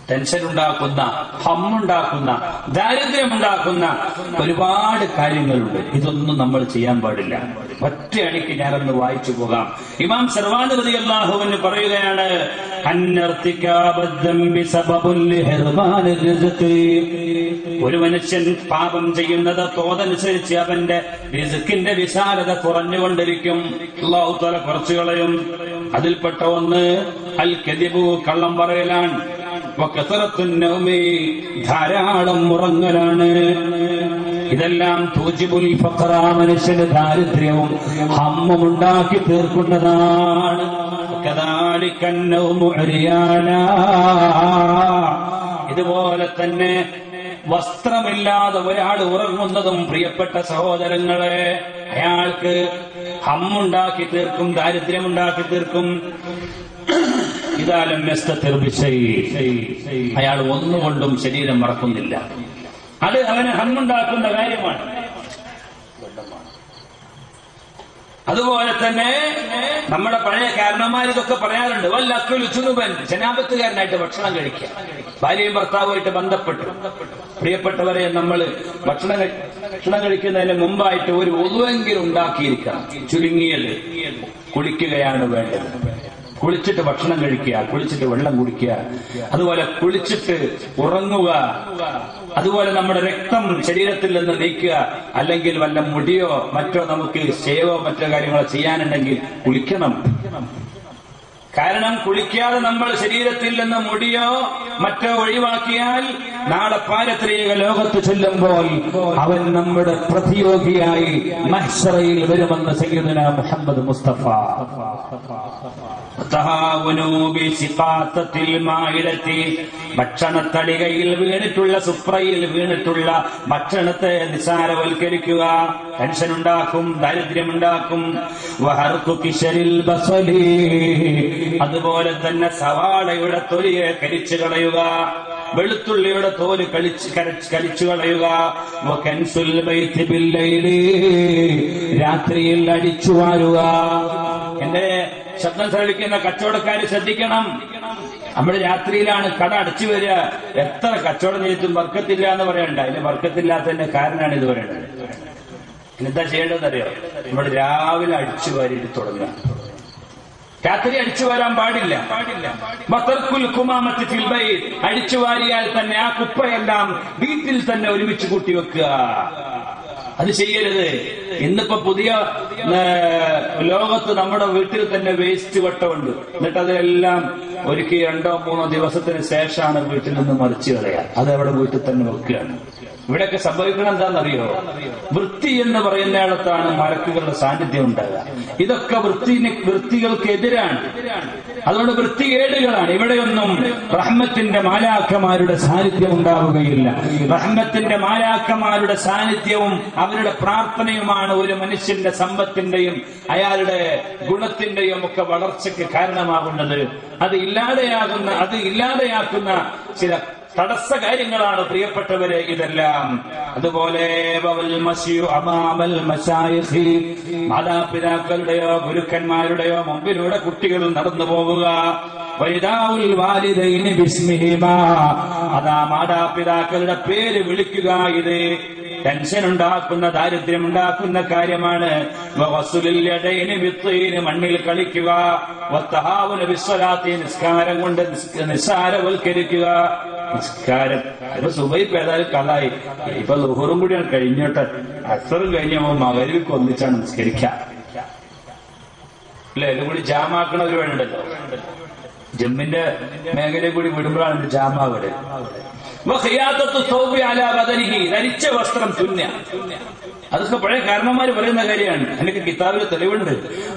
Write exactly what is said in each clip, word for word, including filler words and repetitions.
Tension ഉണ്ടാക്കുന്ന, ഹമ്മുണ്ടാക്കുന്ന, ദാരിദ്ര്യമുണ്ടാക്കുന്ന ഒരുപാട് കാര്യങ്ങളുണ്ട്. ഇതൊന്നും നമ്മൾ ചെയ്യാൻ പാടില്ല. ഒറ്റയടിക്ക് ഞാനൊന്ന് വായിച്ചു പോകാം. ഇമാം സർവാനി റളിയല്ലാഹു അൻഹു പറയുകയാണ്, ഒരു മനുഷ്യൻ പാപം ചെയ്യുന്നത് തോതനുസരിച്ച് അവന്റെ റിസ്കിന്റെ വിശാലത കുറഞ്ഞുകൊണ്ടിരിക്കും. അല്ലാഹു തആല കുറച്ചു കളയും. അതിൽപ്പെട്ട ഒന്ന് അൽ കദിബു, കള്ളം പറയലാണ്. വകസറത്തുൻ നൗമി, ധാരാളം ഉറങ്ങലാണ്. ഇതെല്ലാം തൂജിബുൽ ഫഖറ, മനുഷ്യന് ദാരിദ്ര്യവും ഹമ്മും ഉണ്ടാക്കി തീർക്കുന്നതാണ്. കദാലിക നൗമു ഉരിയാനാ, ഇതുപോലെ തന്നെ വസ്ത്രമില്ലാതെ ഒരാൾ ഉറങ്ങുന്നതും പ്രിയപ്പെട്ട സഹോദരങ്ങളെ അയാൾക്ക് ഹമ്മുണ്ടാക്കി തീർക്കും, ദാരിദ്ര്യമുണ്ടാക്കി തീർക്കും. ഇതാലും അയാൾ ഒന്നുകൊണ്ടും ശരീരം മറക്കുന്നില്ല. അത് അവന് ഹമ്മുണ്ടാക്കുന്ന കാര്യമാണ്. അതുപോലെ തന്നെ നമ്മുടെ പഴയ കാരണന്മാർ ഇതൊക്കെ പറയാറുണ്ട്. വല്ലക്കുൽ ജുനുബൻ, ജനാപത്തുകാരനായിട്ട് ഭക്ഷണം കഴിക്കുക, ഭാര്യയും ഭർത്താവുമായിട്ട് ബന്ധപ്പെട്ട്. പ്രിയപ്പെട്ടവരെ, നമ്മൾ ഭക്ഷണം ഭക്ഷണം കഴിക്കുന്നതിന് മുമ്പായിട്ട് ഒരു ഒതുവെങ്കിലും ഉണ്ടാക്കിയിരിക്കണം. ചുരുങ്ങിയത് കുളിക്കുകയാണ് വേണ്ടത്. കുളിച്ചിട്ട് ഭക്ഷണം കഴിക്കുക, കുളിച്ചിട്ട് വെള്ളം കുടിക്കുക, അതുപോലെ കുളിച്ചിട്ട് ഉറങ്ങുക, അതുപോലെ നമ്മുടെ രക്തം ശരീരത്തിൽ നിന്ന് നീക്കുക. അല്ലെങ്കിൽ വല്ല മുടിയോ മറ്റോ നമുക്ക് ഷേവോ മറ്റോ കാര്യങ്ങളോ ചെയ്യാനുണ്ടെങ്കിൽ കുളിക്കണം. കാരണം കുളിക്കാതെ നമ്മൾ ശരീരത്തിൽ നിന്ന് മുടിയോ മറ്റോ ഒഴിവാക്കിയാൽ നാളെ പാരത്രിക ലോകത്ത് ചെല്ലുമ്പോൾ അവൻ നമ്മുടെ പ്രതിയോഗിയായി മഹ്ശറയിൽ വരുമെന്ന് സയ്യിദുനാ മുഹമ്മദ് മുസ്തഫ. ഭക്ഷണത്തടികയിൽ വീണിട്ടുള്ള, സുപ്രയിൽ വീണിട്ടുള്ള ഭക്ഷണത്തെ നിസാരവൽക്കരിക്കുക ടെൻഷൻ ഉണ്ടാക്കും, ദാരിദ്ര്യമുണ്ടാക്കും. അതുപോലെ തന്നെ സവാളയുടെ തൊലിയെ കരിച്ചു കളയുക, വെളുത്തുള്ളിയുടെ തോല് കളിച്ച് കരിച്ചു കളയുക. രാത്രിയിൽ അടിച്ചു വാരുക. എന്റെ ശബ്ദം ശ്രവിക്കുന്ന കച്ചവടക്കാര് ശ്രദ്ധിക്കണം. നമ്മൾ രാത്രിയിലാണ് കട അടച്ചു വരിക. എത്ര കച്ചവടം ചെയ്തിട്ടും വർക്കത്തില്ല എന്ന് പറയണ്ട. അതിന് വർക്കത്തില്ലാത്തതിന്റെ കാരണമാണ് ഇത് പറയേണ്ടത്. എന്താ ചെയ്യേണ്ടതെന്നറിയോ? നമ്മൾ രാവിലെ അടിച്ചു വാരിയിട്ട് തുടങ്ങുക. രാത്രി അടിച്ചു വരാൻ പാടില്ല. അടിച്ചു വാരിയാൽ തന്നെ ആ കുപ്പയെല്ലാം വീട്ടിൽ തന്നെ ഒരുമിച്ച് കൂട്ടി വെക്കുക. അത് ചെയ്യരുത്. ഇന്നിപ്പോ പുതിയ ലോകത്ത് നമ്മുടെ വീട്ടിൽ തന്നെ വേസ്റ്റ് വട്ടമുണ്ട്. എന്നിട്ട് അതെല്ലാം ഒരുക്കി രണ്ടോ മൂന്നോ ദിവസത്തിന് ശേഷമാണ് വീട്ടിൽ നിന്ന് മറിച്ചു കളയുക. അത് അവിടെ വീട്ടിൽ തന്നെ വെക്കുകയാണ്. ഇവിടെയൊക്കെ സംഭവിക്കണം എന്താണെന്നറിയോ? വൃത്തി എന്ന് പറയുന്നിടത്താണ് മലക്കുകളുടെ സാന്നിധ്യം ഉണ്ടാകുക. ഇതൊക്കെ വൃത്തി വൃത്തികൾക്കെതിരാണ്. അതുകൊണ്ട് വൃത്തികേടുകളാണ്. ഇവിടെയൊന്നും റഹ്മത്തിന്റെ മാലാഖമാരുടെ സാന്നിധ്യം ഉണ്ടാവുകയില്ല. റഹ്മത്തിന്റെ മാലാഖമാരുടെ സാന്നിധ്യവും അവരുടെ പ്രാർത്ഥനയുമാണ് ഒരു മനുഷ്യന്റെ സമ്പത്തിന്റെയും അയാളുടെ ഗുണത്തിന്റെയും ഒക്കെ വളർച്ചയ്ക്ക് കാരണമാകുന്നത്. അത് ഇല്ലാതെയാകുന്ന അത് ഇല്ലാതെയാക്കുന്ന ചില തടസ്സ കാര്യങ്ങളാണ് പ്രിയപ്പെട്ടവരെ ഇതെല്ലാം. അതുപോലെ മാതാപിതാക്കളുടെയോ ഗുരുക്കന്മാരുടെയോ മുമ്പിലൂടെ കുട്ടികൾ നടന്നു പോവുക. അതാ മാതാപിതാക്കളുടെ പേര് വിളിക്കുക. ഇത് ടെൻഷൻ ഉണ്ടാക്കുന്ന, ദാരിദ്ര്യം ഉണ്ടാക്കുന്ന കാര്യമാണ്. മണ്ണിൽ കളിക്കുക. നിസ്കാരം കൊണ്ട് നിസ്സാരവൽക്കരിക്കുക. നിസ്കാരം ഇപ്പൊ സുബൈക്ക് ഏതായാലും കളായി. ഇപ്പൊ ലുഹറും കൂടിയാണ് കഴിഞ്ഞോട്ടെ. അസറും കഴിഞ്ഞപ്പോ മഗ്‌രിബിക്ക് ഒന്നിച്ചാണ് നിസ്കരിക്കുക. അല്ലെ? ഇതും കൂടി ജാമാക്കണവർ വേണ്ടല്ലോ. ജമ്മിന്റെ മേഖലയിൽ കൂടി വിടുമ്പോഴാണ് ജാമാവിടെ. ധരിച്ച വസ്ത്രം തുന്ന. അതൊക്കെ പഴയ കാരണന്മാര് പറയുന്ന കാര്യമാണ്. എനിക്ക് കിതാബിൽ തെളിവുണ്ട്.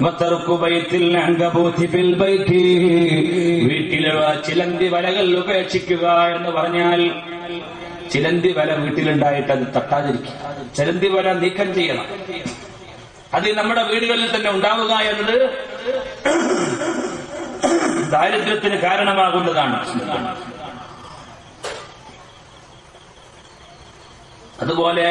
വീട്ടിലെ ചിലന്തി വലകൾ ഉപേക്ഷിക്കുക എന്ന് പറഞ്ഞാൽ ചിലന്തി വല വീട്ടിലുണ്ടായിട്ട് അത് തട്ടാതിരിക്കുക. ചിലന്തി വല നീക്കം ചെയ്യണം. അത് നമ്മുടെ വീടുകളിൽ തന്നെ ഉണ്ടാവുക എന്നത് ദാരിദ്ര്യത്തിന് കാരണമാകുന്നതാണ്. അതുപോലെ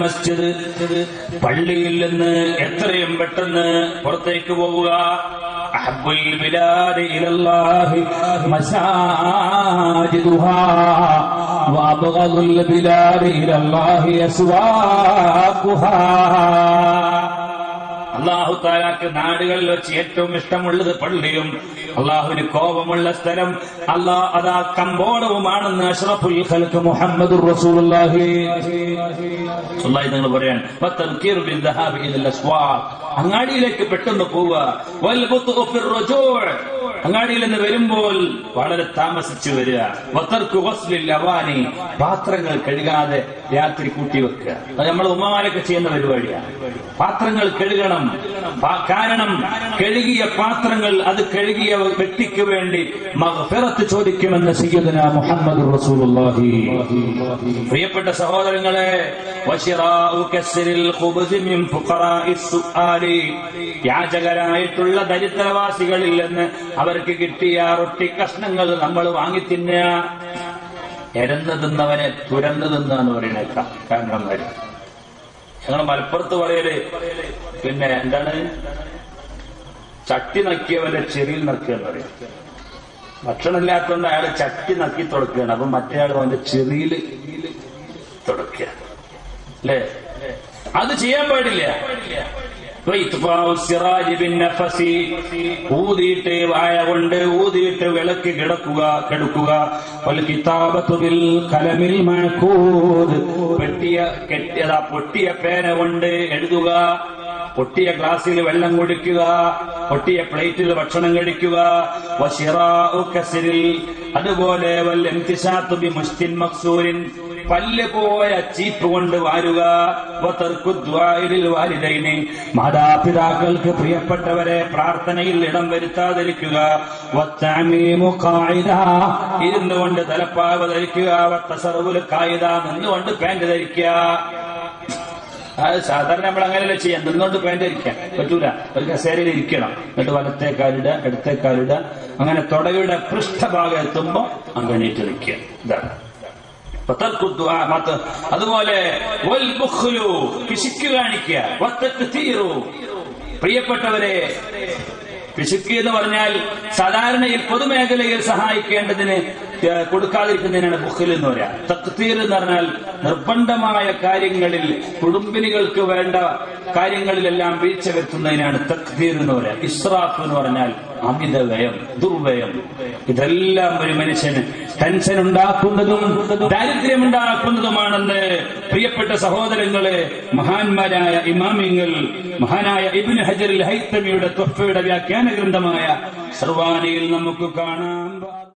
പള്ളിയിൽ നിന്ന് എത്രയും പെട്ടെന്ന് പുറത്തേക്ക് പോവുക. അഹബ്ബുൽ ബിലാദി ഇലല്ലാഹി മസാജിദുഹാ വഅബ്ഗദുൽ ബിലാദി ഇലല്ലാഹി അസ്വാഖുഹാ. അല്ലാഹു തആലക്ക് നാടുകളിൽ വെച്ച് ഏറ്റവും ഇഷ്ടമുള്ളത് പള്ളിയും അല്ലാഹുവിന് കോപമുള്ള സ്ഥലം അല്ലാ അതാ കമ്പോളവുമാണെന്ന് അഷ്റഫുൽ ഖൽഖ് മുഹമ്മദുർ റസൂലുള്ളാഹി സ്വല്ലല്ലാഹു നിങ്ങൾ പറയാൻ വതൻകീറു ബിദ്ദഹാബി ഇലൽ അസ്വാഖ്, അങ്ങാടിയിലേക്ക് പെട്ടെന്ന് പോവുക. വൽ ബുത്ഉ ഫിർ റുജൂ', അങ്ങാടിയിൽ നിന്ന് വരുമ്പോൾ വളരെ താമസിച്ചു വരിക. വതർകു ഗസ്ലിൽ ലവാനി, പാത്രങ്ങൾ കഴുകാതെ രാത്രി കൂട്ടിവെക്കുക. അത് നമ്മൾ ഉമ്മമാരൊക്കെ ചെയ്യുന്ന പരിപാടിയാണ്. പാത്രങ്ങൾ കഴുകണം. കാരണം കഴുകിയ പാത്രങ്ങൾ അത് കഴുകിയ വ്യക്തിക്ക് വേണ്ടി മഗ്ഫിറത്ത് ചോദിക്കുമെന്ന് സയ്യിദുനാ മുഹമ്മദുർ റസൂലുള്ളാഹി. പ്രിയപ്പെട്ട സഹോദരങ്ങളെ, വശിറാഉ കസ്രിൽ ഖുബ്സ് മിൻ ഫുഖറാഇസ് സുആലി, യാചകരായിട്ടുള്ള ദരിദ്രവാസികളിൽ നിന്ന് അവർക്ക് കിട്ടിയ റൊട്ടി കഷ്ണങ്ങൾ നമ്മൾ വാങ്ങി തിന്നുക. എരന്ന് തിന്നവനെ തുരന്ന് തിന്നാന്ന് പറയുന്നേക്കാം. കാരണം ഞങ്ങൾ മലപ്പുറത്ത് പറയല് പിന്നെ എന്താണ്, ചട്ടി നക്കിയവന്റെ ചെറിയിൽ നക്കുക എന്ന് പറയും. ഭക്ഷണമില്ലാത്തതുകൊണ്ട് അയാൾ ചട്ടി നക്കി തുടക്കുകയാണ്. അപ്പൊ മറ്റേ ആൾ അവന്റെ ചെറിയിൽ തുടക്കുക. അല്ലേ? അത് ചെയ്യാൻ പാടില്ല. ഊതിയിട്ട് വായ കൊണ്ട് ഊതിയിട്ട് വിളക്ക് കിടക്കുക കെടുക്കുക. പെട്ടിയ കെട്ടിയതാ പൊട്ടിയ പേന കൊണ്ട് എഴുതുക. പൊട്ടിയ ഗ്ലാസ്സിൽ വെള്ളം കുടിക്കുക. പൊട്ടിയ പ്ലേറ്റിൽ ഭക്ഷണം കഴിക്കുക. അതുപോലെ പല്ല് പോയ ചീപ്പ് കൊണ്ട് വാരുക. മാതാപിതാക്കൾക്ക് പ്രിയപ്പെട്ടവരെ പ്രാർത്ഥനയിൽ ഇടം വരുത്താതിരിക്കുക. ഇരുന്നു കൊണ്ട് തലപ്പാവ് ധരിക്കുക. കായിക നിന്നുകൊണ്ട് പാന്റ് ധരിക്കുക. അത് സാധാരണ നമ്മൾ അങ്ങനെയല്ല ചെയ്യാം. നിന്നുകൊണ്ട് പാന്റ് ധരിക്കാൻ പറ്റൂല. ഒരു കസേരയിൽ ഇരിക്കണം. എന്നിട്ട് വലത്തേക്കാലിട ഇടത്തേക്കാലിട അങ്ങനെ തുടയുടെ പൃഷ്ഠഭാഗം എത്തുമ്പോ അങ്ങനെയിട്ട് നിൽക്കുക. ഇതാണ്. അതുപോലെ പിശുക്ക് കാണിക്കുക. പ്രിയപ്പെട്ടവരെ, പിശുക്ക് എന്ന് പറഞ്ഞാൽ സാധാരണയിൽ പൊതുമേഖലയിൽ സഹായിക്കേണ്ടതിന് കൊടുക്കാതിരിക്കുന്നതിനാണ് ബുഖിൽ എന്ന് പറയാ. തക്തീർ എന്ന് പറഞ്ഞാൽ നിർബന്ധമായ കാര്യങ്ങളിൽ കുടുംബിനികൾക്ക് വേണ്ട കാര്യങ്ങളിലെല്ലാം വീഴ്ച വരുത്തുന്നതിനാണ് തക്തീർ എന്ന് പറയാ. ഇസ്രാഫ് എന്ന് പറഞ്ഞാൽ അമിത വ്യയം, ദുർവ്യയം. ഇതെല്ലാം ഒരു മനുഷ്യന് ടെൻഷൻ ഉണ്ടാക്കുന്നതും ദാരിദ്ര്യമുണ്ടാക്കുന്നതുമാണെന്ന് പ്രിയപ്പെട്ട സഹോദരങ്ങളെ മഹാന്മാരായ ഇമാമിങ്ങൾ, മഹാനായ ഇബ്നു ഹജർ അൽ ഹൈതമിയുടെ തുഹ്ഫയുടെ വ്യാഖ്യാന ഗ്രന്ഥമായ സർവാനിയിൽ നമുക്ക് കാണാം.